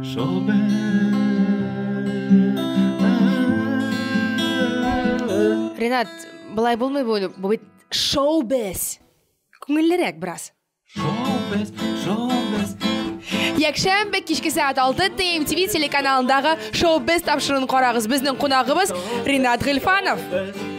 Ренат, былай болмай бөліп, бұл бет шоу-біз. Көңілдерек біраз. Шоу-біз. Якшәмбе кешкі сағат 6 ТМТV телеканалындағы шоу-біз тапшырын қарағыз. Біздің қонағымыз Ренат Ғилфанов.